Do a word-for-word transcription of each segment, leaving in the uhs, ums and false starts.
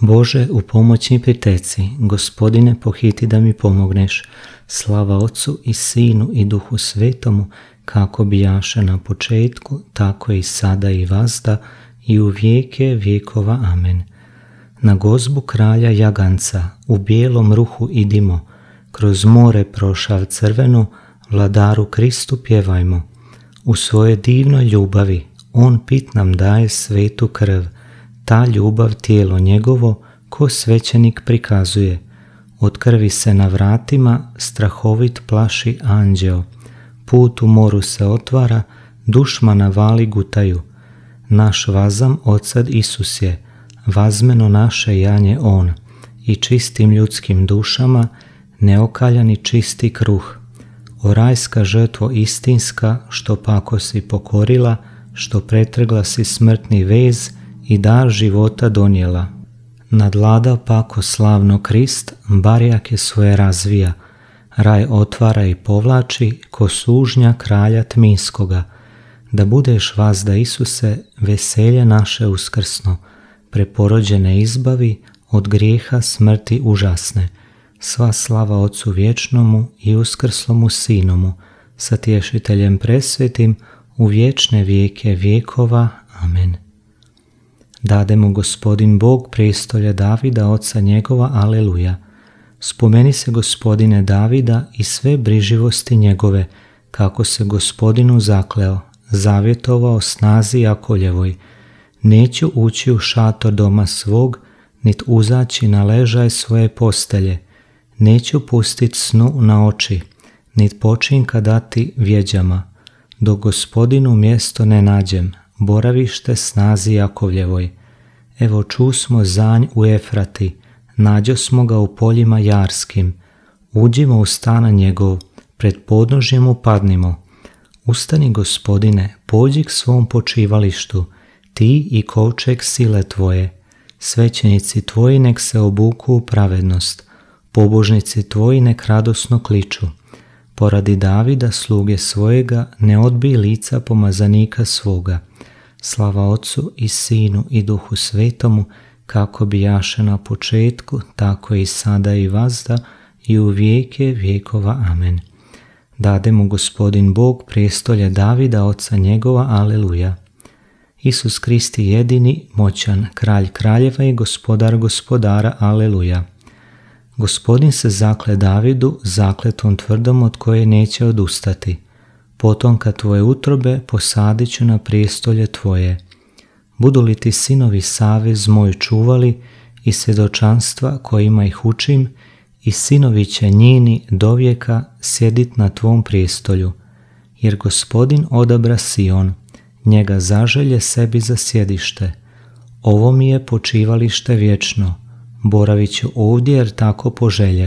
Bože, u pomoć mi priteci, Gospodine, pohiti da mi pomogneš. Slava Otcu i Sinu i Duhu Svetomu, kako bijaše na početku, tako i sada i vazda, i u vijeke vjekova. Amen. Na gozbu kralja jaganca, u bijelom ruhu idimo, kroz more prošav crveno, vladaru Kristu pjevajmo. U svojoj divnoj ljubavi, on pit nam daje svetu krv, ta ljubav tijelo njegovo, ko svećenik prikazuje. Od krvi se na vratima strahovit plaši anđeo, put u moru se otvara, dušmana vali gutaju. Naš vazam odsad Isus je, vazmeno naše janje on, i čistim ljudskim dušama neokaljani čisti kruh. O rajska žrtvo istinska, što pako si pokorila, što pretrgla si smrtni vez i dar života donijela. Nadlada pako slavno Krist, barjake svoje razvija, raj otvara i povlači ko sužnja kralja tminskoga. Da budeš vazda Isuse, veselje naše uskrsno, preporođene izbavi od grijeha smrti užasne. Sva slava Otcu vječnomu i uskrslomu Sinomu, sa tješiteljem presvetim, u vječne vijeke vjekova. Amen. Dade mu Gospodin Bog prijestolje Davida, oca njegova. Aleluja. Spomeni se Gospodine Davida i sve briživosti njegove, kako se Gospodinu zakleo, zavjetovao snazi Jakoljevoj. Neću ući u šator doma svog, nit uzaći na ležaj svoje postelje. Neću pustit snu na oči, nit počinka dati vjeđama, dok Gospodinu mjesto ne nađem, boravište snazi Jakovljevoj. Evo čusmo zanj u Efrati, nađo smo ga u poljima jarskim. Uđimo u stana njegov, pred podnožjem upadnimo. Ustani, Gospodine, pođi k svom počivalištu, ti i kovčeg sile tvoje. Svećenici tvoji nek se obuku u pravednost, pobožnici tvoji nek radosno kliču. Poradi Davida, sluge svojega, ne odbij lica pomazanika svoga. Slava Otcu i Sinu i Duhu Svetomu, kako bijaše na početku, tako i sada i vazda, i u vijeke vjekova. Amen. Dade mu Gospodin Bog prijestolje Davida, oca njegova. Aleluja. Isus Krist je jedini, moćan, kralj kraljeva i gospodar gospodara. Aleluja. Gospodin se zakle Davidu, zakletom tvrdom od koje neće odustati. Potomka tvoje utrobe posadit ću na prijestolje tvoje. Budu li ti sinovi savez moj čuvali i svjedočanstva kojima ih učim, i sinovi će njini dovijeka sjedit na tvom prijestolju. Jer Gospodin odabra Sion, njega zaželje sebi za sjedište. Ovo mi je počivalište vječno, boravit ću ovdje jer tako poželjeh.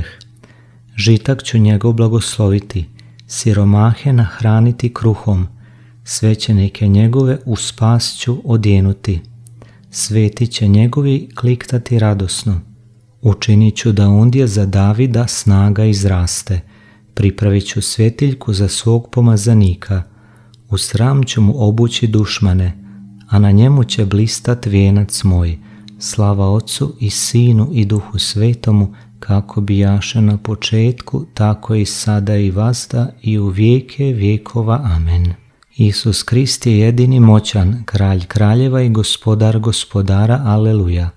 Žitak ću njegov blagosloviti, siromahe nahraniti kruhom, svećenike njegove u spas ću odjenuti. Sveti će njegovi kliktati radosno. Učinit ću da ondje za Davida snaga izraste, pripravit ću svjetiljku za svog pomazanika. U sram ću mu obući dušmane, a na njemu će blistat vijenac moj. Slava Otcu i Sinu i Duhu Svetomu, kako bijaše na početku, tako i sada i vazda, i u vijeke vjekova. Amen. Isus Krist je jedini moćan, kralj kraljeva i gospodar gospodara. Aleluja.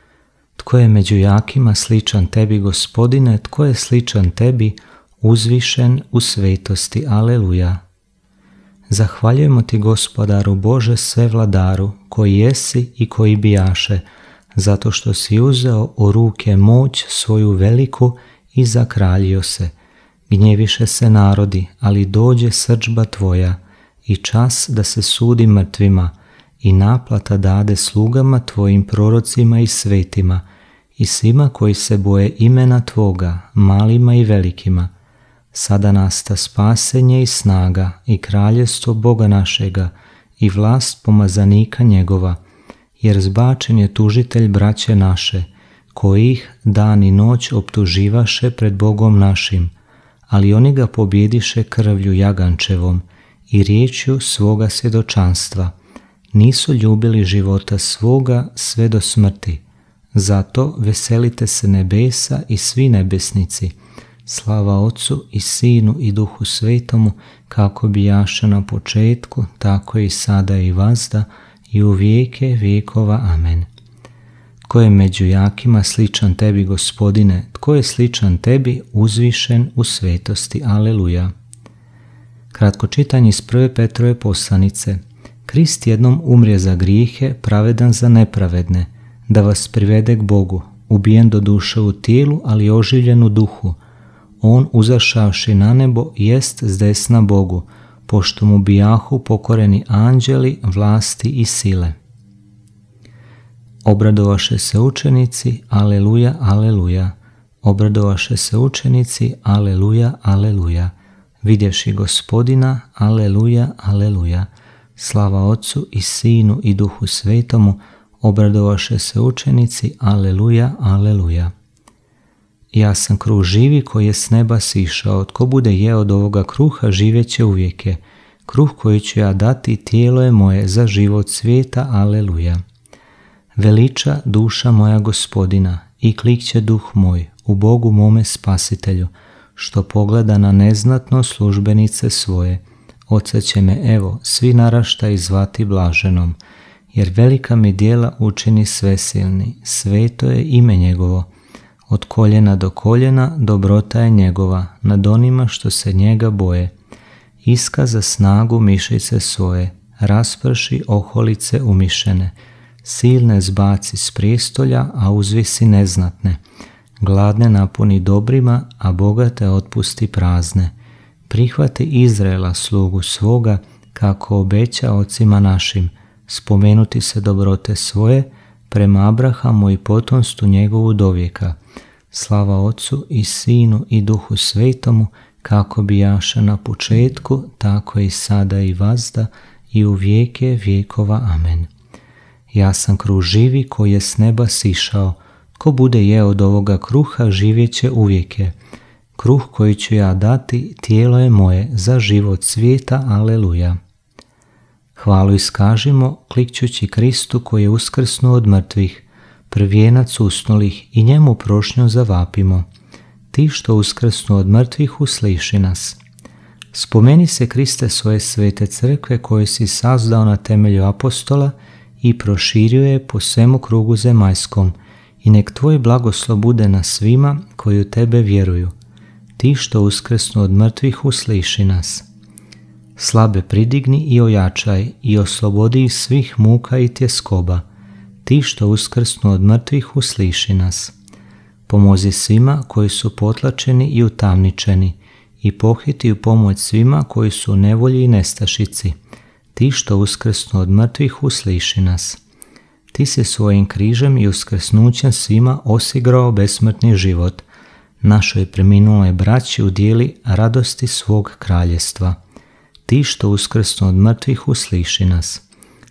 Tko je među jakima sličan tebi, Gospodine, tko je sličan tebi, uzvišen u svetosti. Aleluja. Zahvaljujemo ti, Gospodaru Bože svevladaru, koji jesi i koji bijaše, zato što si uzeo u ruke moć svoju veliku i zakraljio se. Gnjeviše se narodi, ali dođe srdžba tvoja, i čas da se sudi mrtvima, i naplata dade slugama tvojim prorocima i svetima, i svima koji se boje imena tvoga, malima i velikima. Sada nasta spasenje i snaga i kraljevstvo Boga našega i vlast pomazanika njegova, jer zbačen je tužitelj braće naše, koji ih dan i noć optuživaše pred Bogom našim, ali oni ga pobjediše krvlju jagančevom i riječju svoga svjedočanstva. Nisu ljubili života svoga sve do smrti. Zato veselite se nebesa i svi nebesnici. Slava Otcu i Sinu i Duhu Svetomu, kako bijaše na početku, tako i sada i vazda, i u vijeke vijekova. Amen. Tko je među jakima sličan tebi, Gospodine? Tko je sličan tebi, uzvišen u svetosti? Aleluja. Kratko čitanje iz prve Petrove poslanice. Krist jednom umrije za grijehe, pravedan za nepravedne, da vas privede k Bogu, ubijen do duše u tijelu, ali oživljen u duhu. On, uzašavši na nebo, jest zdesna Bogu, pošto mu bijahu pokoreni anđeli, vlasti i sile. Obradovaše se učenici, aleluja, aleluja. Obradovaše se učenici, aleluja, aleluja. Vidješi Gospodina, aleluja, aleluja. Slava Otcu i Sinu i Duhu Svetomu, obradovaše se učenici, aleluja, aleluja. Ja sam kruh živi koji je s neba sišao, tko bude jeo od ovoga kruha živjeće uvijeke. Kruh koji ću ja dati, tijelo je moje za život svijeta, aleluja. Veliča duša moja Gospodina i klikće duh moj u Bogu mome Spasitelju, što pogleda na neznatno službenice svoje. Oca će me, evo, svi naraštaji zvati blaženom, jer velika mi djela učini svesilni, sveto je ime njegovo. Od koljena do koljena dobrota je njegova nad onima što se njega boje. Iskaza snagu mišice svoje, rasprši oholice umišene, silne zbaci s prijestolja, a uzvisi neznatne. Gladne napuni dobrima, a bogate otpusti prazne. Prihvati Izraela slugu svoga, kako obeća ocima našim, spomenuti se dobrote svoje, prema Abrahamu i potomstvu njegovu dovijeka. Slava Otcu i Sinu i Duhu Svetomu, kako bijaše na početku, tako i sada i vazda, i u vijeke vijekova. Amen. Ja sam kruh živi koji je s neba sišao, ko bude jeo od ovoga kruha živjeće uvijeke. Kruh koji ću ja dati, tijelo je moje za život svijeta, aleluja. Hvalu iskažimo, klikćući Kristu koji je uskrsnuo od mrtvih, prvijenac usnulih, i njemu prošnju zavapimo. Ti što uskrsnu od mrtvih, usliši nas. Spomeni se, Kriste, svoje svete crkve koje si sazdao na temelju apostola i proširio je po svemu krugu zemaljskom, i nek tvoj blagoslov bude na svima koji u tebe vjeruju. Ti što uskrsnu od mrtvih, usliši nas. Slabe pridigni i ojačaj i oslobodi ih svih muka i tjeskoba. Ti što uskrsnu od mrtvih, usliši nas. Pomozi svima koji su potlačeni i utamničeni i pohiti u pomoć svima koji su u nevolji i nestašici. Ti što uskrsnu od mrtvih, usliši nas. Ti si svojim križem i uskrsnućem svima osigrao besmrtni život. Našoj preminuloj braći udijeli radosti svog kraljestva. Ti što uskrsnu od mrtvih, usliši nas.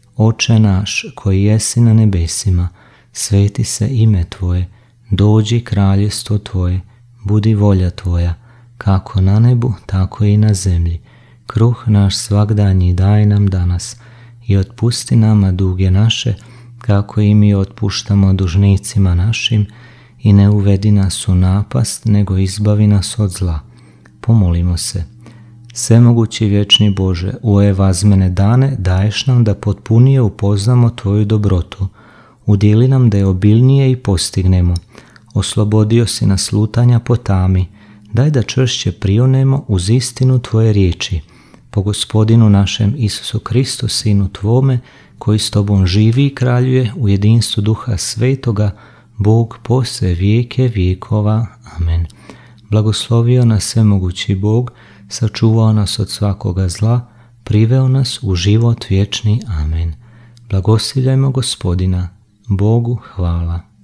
Oče naš koji jesi na nebesima, sveti se ime Tvoje, dođi kraljestvo Tvoje, budi volja Tvoja, kako na nebu, tako i na zemlji. Kruh naš svagdanji daj nam danas i otpusti nama duge naše, kako i mi otpuštamo dužnicima našim, i ne uvedi nas u napast, nego izbavi nas od zla. Pomolimo se. Svemogući vječni Bože, u ove vazmene dane daješ nam da potpunije upoznamo Tvoju dobrotu. Udjeli nam da je obilnije i postignemo. Oslobodio si nas lutanja po tami. Daj da čvršće prionemo uz istinu Tvoje riječi. Po Gospodinu našem Isusu Kristu, Sinu Tvome, koji s Tobom živi i kraljuje u jedinstvu Duha Svetoga, Bog po sve vijeke vijekova. Amen. Blagoslovio nas svemogući Bog, sačuvao nas od svakoga zla, priveo nas u život vječni. Amen. Blagosiljajmo Gospodina. Bogu hvala.